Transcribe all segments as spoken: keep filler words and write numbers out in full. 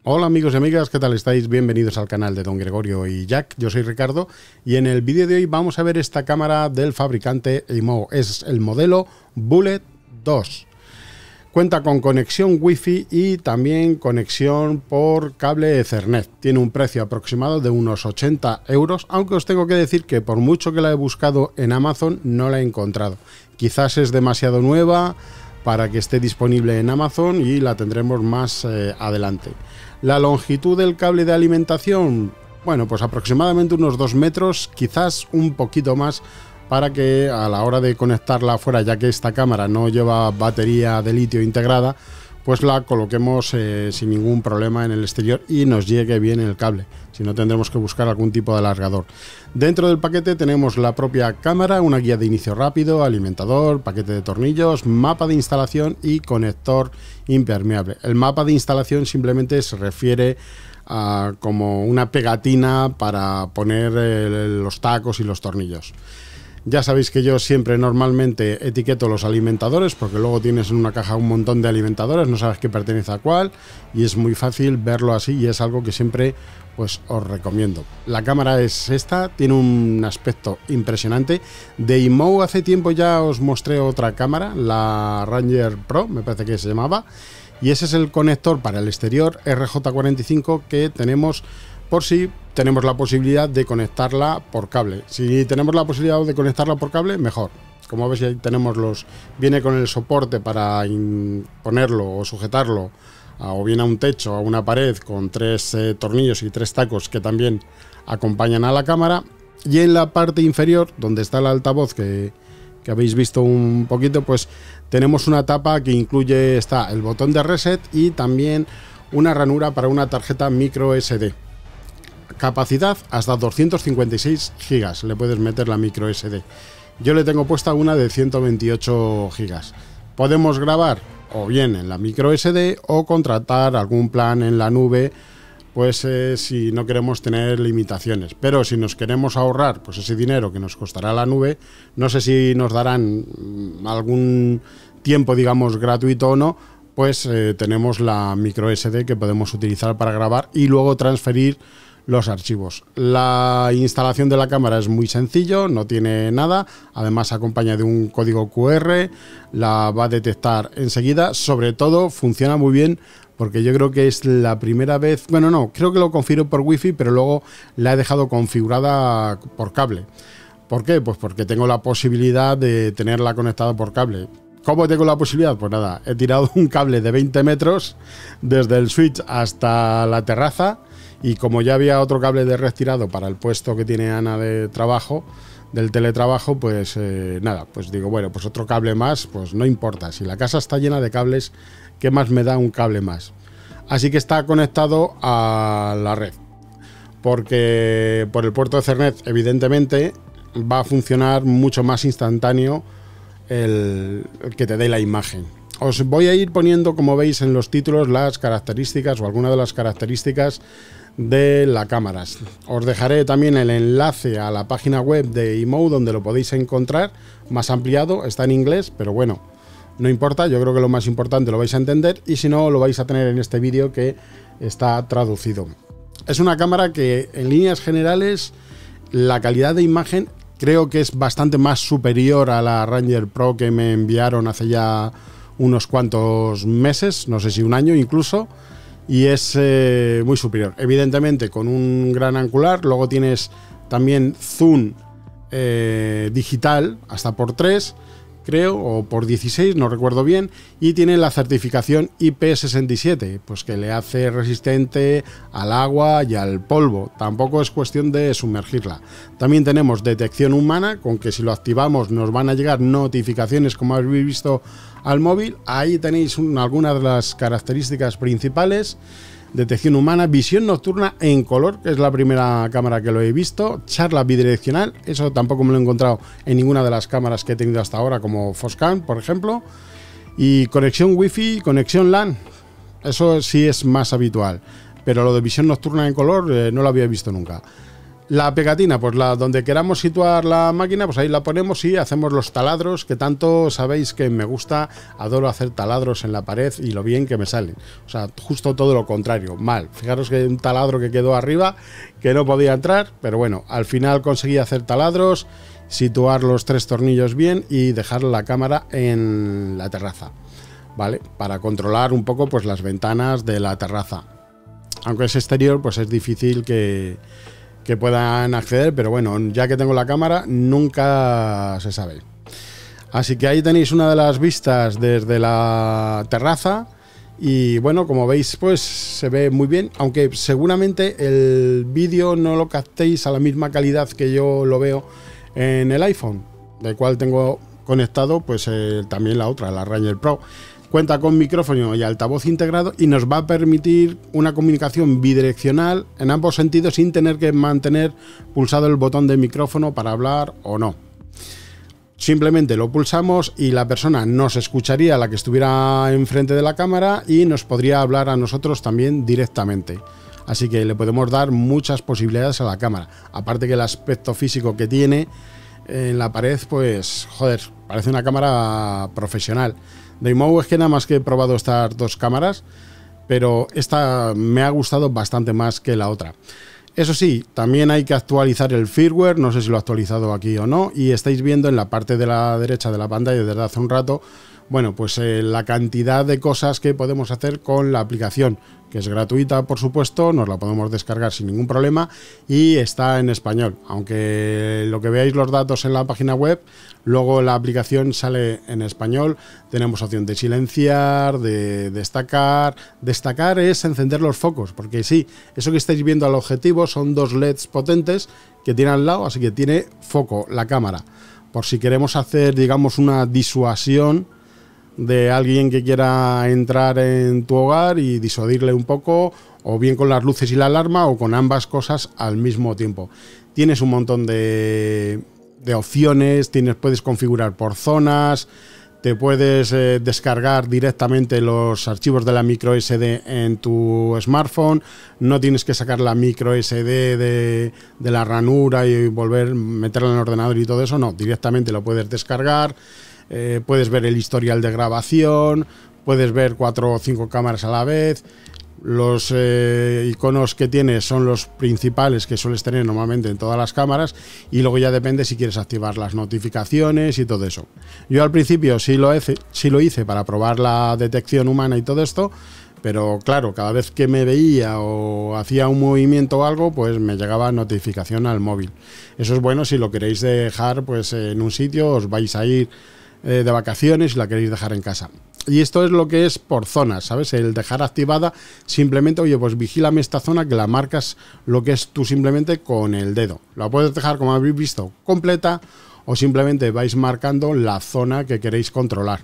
Hola amigos y amigas, ¿qué tal estáis? Bienvenidos al canal de Don Gregorio y Jack. Yo soy Ricardo y en el vídeo de hoy vamos a ver esta cámara del fabricante Imou. Es el modelo Bullet dos. Cuenta con conexión Wi-Fi y también conexión por cable Ethernet. Tiene un precio aproximado de unos ochenta euros, aunque os tengo que decir que por mucho que la he buscado en Amazon no la he encontrado. Quizás es demasiado nueva para que esté disponible en Amazon y la tendremos más eh, adelante. La longitud del cable de alimentación, bueno, pues aproximadamente unos dos metros, quizás un poquito más, para que a la hora de conectarla afuera, ya que esta cámara no lleva batería de litio integrada, pues la coloquemos eh, sin ningún problema en el exterior y nos llegue bien el cable. Si no, tendremos que buscar algún tipo de alargador. Dentro del paquete tenemos la propia cámara, una guía de inicio rápido, alimentador, paquete de tornillos, mapa de instalación y conector impermeable. El mapa de instalación simplemente se refiere a como una pegatina para poner eh, los tacos y los tornillos. Ya sabéis que yo siempre normalmente etiqueto los alimentadores, porque luego tienes en una caja un montón de alimentadores, no sabes qué pertenece a cuál, y es muy fácil verlo así y es algo que siempre pues os recomiendo. La cámara es esta, tiene un aspecto impresionante. De Imou hace tiempo ya os mostré otra cámara, la Ranger Pro, me parece que se llamaba, y ese es el conector para el exterior R J cuarenta y cinco que tenemos por si tenemos la posibilidad de conectarla por cable. Si tenemos la posibilidad de conectarla por cable, mejor. Como veis, ahí tenemos los... Viene con el soporte para ponerlo o sujetarlo a, o bien a un techo o a una pared, con tres eh, tornillos y tres tacos que también acompañan a la cámara. Y en la parte inferior, donde está el altavoz que, que habéis visto un poquito, pues tenemos una tapa que incluye, está el botón de reset y también una ranura para una tarjeta micro S D. Capacidad hasta doscientos cincuenta y seis gigas le puedes meter la micro S D. Yo le tengo puesta una de ciento veintiocho gigas. Podemos grabar o bien en la micro S D o contratar algún plan en la nube, pues eh, si no queremos tener limitaciones. Pero si nos queremos ahorrar pues ese dinero que nos costará la nube, no sé si nos darán algún tiempo, digamos, gratuito o no, pues eh, tenemos la micro S D que podemos utilizar para grabar y luego transferir los archivos. La instalación de la cámara es muy sencillo, no tiene nada, además acompaña de un código Q R, la va a detectar enseguida. Sobre todo funciona muy bien porque yo creo que es la primera vez, bueno no, creo que lo configuro por Wi-Fi, pero luego la he dejado configurada por cable. ¿Por qué? Pues porque tengo la posibilidad de tenerla conectada por cable. ¿Cómo tengo la posibilidad? Pues nada, he tirado un cable de veinte metros desde el switch hasta la terraza. Y como ya había otro cable de red tirado para el puesto que tiene Ana de trabajo, del teletrabajo, pues eh, nada, pues digo, bueno, pues otro cable más, pues no importa. Si la casa está llena de cables, ¿qué más me da un cable más? Así que está conectado a la red. Porque por el puerto de Ethernet, evidentemente, va a funcionar mucho más instantáneo el, el que te dé la imagen. Os voy a ir poniendo, como veis en los títulos, las características o algunas de las características de la cámara. Os dejaré también el enlace a la página web de Imou, donde lo podéis encontrar más ampliado. Está en inglés, pero bueno, no importa, yo creo que lo más importante lo vais a entender, y si no, lo vais a tener en este vídeo que está traducido. Es una cámara que en líneas generales la calidad de imagen creo que es bastante más superior a la Ranger Pro que me enviaron hace ya unos cuantos meses, no sé si un año incluso, y es eh, muy superior. Evidentemente con un gran angular, luego tienes también zoom eh, digital hasta por tres, creo, o por dieciséis, no recuerdo bien, y tiene la certificación I P sesenta y siete, pues que le hace resistente al agua y al polvo. Tampoco es cuestión de sumergirla. También tenemos detección humana, con que si lo activamos nos van a llegar notificaciones, como habéis visto, al móvil. Ahí tenéis un, algunas de las características principales. Detección humana, visión nocturna en color, que es la primera cámara que lo he visto. Charla bidireccional, eso tampoco me lo he encontrado en ninguna de las cámaras que he tenido hasta ahora, como Foscam, por ejemplo. Y conexión Wi-Fi, conexión LAN, eso sí es más habitual, pero lo de visión nocturna en color eh, no lo había visto nunca. La pegatina, pues la donde queramos situar la máquina, pues ahí la ponemos y hacemos los taladros, que tanto sabéis que me gusta, adoro hacer taladros en la pared y lo bien que me salen. O sea, justo todo lo contrario, mal. Fijaros que hay un taladro que quedó arriba, que no podía entrar, pero bueno, al final conseguí hacer taladros, situar los tres tornillos bien y dejar la cámara en la terraza, ¿vale? Para controlar un poco pues las ventanas de la terraza. Aunque es exterior, pues es difícil que... que puedan acceder, pero bueno, ya que tengo la cámara, nunca se sabe. Así que ahí tenéis una de las vistas desde la terraza y bueno, como veis, pues se ve muy bien, aunque seguramente el vídeo no lo captéis a la misma calidad que yo lo veo en el iPhone, del cual tengo conectado pues eh, también la otra, la Ranger Pro. Cuenta con micrófono y altavoz integrado y nos va a permitir una comunicación bidireccional en ambos sentidos sin tener que mantener pulsado el botón de micrófono para hablar o no. Simplemente lo pulsamos y la persona nos escucharía, la que estuviera enfrente de la cámara, y nos podría hablar a nosotros también directamente. Así que le podemos dar muchas posibilidades a la cámara. Aparte que el aspecto físico que tiene en la pared, pues joder, parece una cámara profesional. De Waymo es que nada más que he probado estas dos cámaras, pero esta me ha gustado bastante más que la otra. Eso sí, también hay que actualizar el firmware, no sé si lo he actualizado aquí o no, y estáis viendo en la parte de la derecha de la pantalla desde hace un rato, bueno, pues eh, la cantidad de cosas que podemos hacer con la aplicación, que es gratuita, por supuesto, nos la podemos descargar sin ningún problema y está en español, aunque lo que veáis los datos en la página web, luego la aplicación sale en español. Tenemos opción de silenciar, de destacar. Destacar es encender los focos, porque sí, eso que estáis viendo al objetivo son dos L E Ds potentes que tiene al lado, así que tiene foco la cámara, por si queremos hacer, digamos, una disuasión de alguien que quiera entrar en tu hogar y disuadirle un poco, o bien con las luces y la alarma, o con ambas cosas al mismo tiempo. Tienes un montón de, de opciones, tienes, puedes configurar por zonas, te puedes eh, descargar directamente los archivos de la micro ese de en tu smartphone, no tienes que sacar la micro ese de, de, de la ranura y volver, meterla en el ordenador y todo eso, no, directamente lo puedes descargar. Eh, puedes ver el historial de grabación, puedes ver cuatro o cinco cámaras a la vez. Los eh, iconos que tienes son los principales que sueles tener normalmente en todas las cámaras, y luego ya depende si quieres activar las notificaciones y todo eso. Yo al principio sí lo hice, sí lo hice para probar la detección humana y todo esto, pero claro, cada vez que me veía o hacía un movimiento o algo, pues me llegaba notificación al móvil. Eso es bueno si lo queréis dejar pues en un sitio, os vais a ir de vacaciones y la queréis dejar en casa. Y esto es lo que es por zonas, ¿sabes? El dejar activada simplemente, oye, pues vigílame esta zona, que la marcas lo que es tú simplemente con el dedo. La puedes dejar, como habéis visto, completa, o simplemente vais marcando la zona que queréis controlar.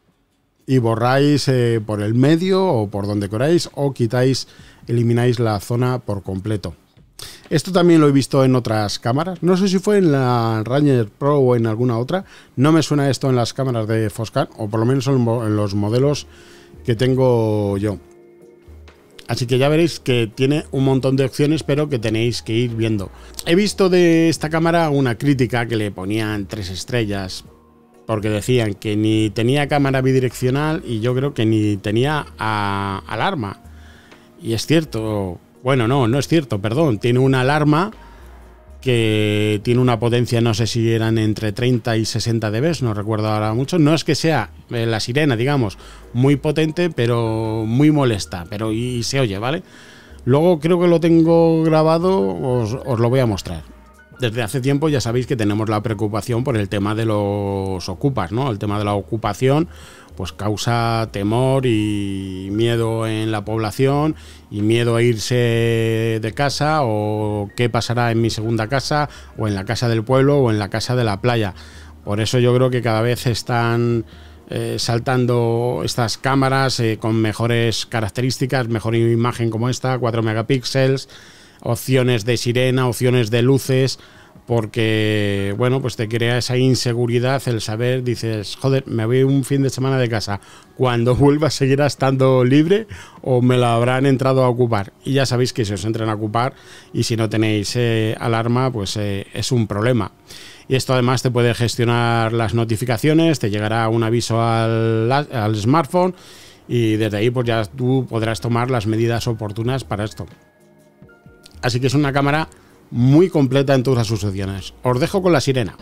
Y borráis eh, por el medio o por donde queráis, o quitáis, elimináis la zona por completo. Esto también lo he visto en otras cámaras. No sé si fue en la Ranger Pro o en alguna otra. No me suena esto en las cámaras de Foscam, o por lo menos en los modelos que tengo yo. Así que ya veréis que tiene un montón de opciones, pero que tenéis que ir viendo. He visto de esta cámara una crítica que le ponían tres estrellas, porque decían que ni tenía cámara bidireccional y yo creo que ni tenía a, alarma. Y es cierto. Bueno, no, no es cierto, perdón. Tiene una alarma que tiene una potencia, no sé si eran entre treinta y sesenta decibelios, no recuerdo ahora mucho. No es que sea eh, la sirena, digamos, muy potente, pero muy molesta, pero y, y se oye, ¿vale? Luego creo que lo tengo grabado, os, os lo voy a mostrar. Desde hace tiempo ya sabéis que tenemos la preocupación por el tema de los ocupas, ¿no? El tema de la ocupación pues causa temor y miedo en la población, y miedo a irse de casa, o qué pasará en mi segunda casa, o en la casa del pueblo, o en la casa de la playa. Por eso yo creo que cada vez están eh, saltando estas cámaras eh, con mejores características, mejor imagen como esta, cuatro megapíxeles, opciones de sirena, opciones de luces, porque, bueno, pues te crea esa inseguridad el saber, dices, joder, me voy un fin de semana de casa, cuando vuelva seguirá estando libre o me la habrán entrado a ocupar. Y ya sabéis que si os entran a ocupar y si no tenéis eh, alarma, pues eh, es un problema. Y esto además te puede gestionar las notificaciones, te llegará un aviso al, al smartphone y desde ahí pues ya tú podrás tomar las medidas oportunas para esto. Así que es una cámara muy completa en todas sus opciones. Os dejo con la sirena.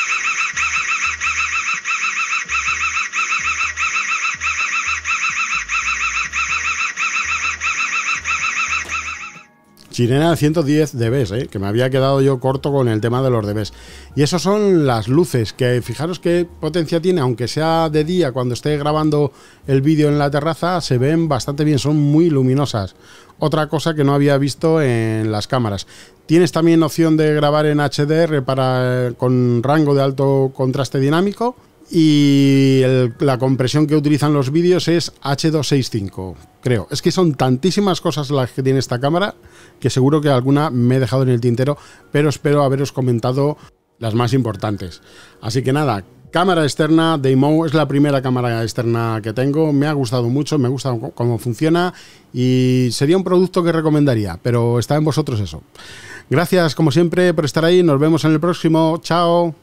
Sirena ciento diez dBs, ¿eh? Que me había quedado yo corto con el tema de los dBs. Y eso son las luces, que fijaros qué potencia tiene, aunque sea de día, cuando esté grabando el vídeo en la terraza, se ven bastante bien, son muy luminosas. Otra cosa que no había visto en las cámaras. Tienes también opción de grabar en H D R para, con rango de alto contraste dinámico. Y el, la compresión que utilizan los vídeos es H doscientos sesenta y cinco, creo. Es que son tantísimas cosas las que tiene esta cámara que seguro que alguna me he dejado en el tintero, pero espero haberos comentado las más importantes. Así que nada, cámara externa de I M O, es la primera cámara externa que tengo, me ha gustado mucho, me gusta cómo funciona y sería un producto que recomendaría, pero está en vosotros eso. Gracias como siempre por estar ahí, nos vemos en el próximo, chao.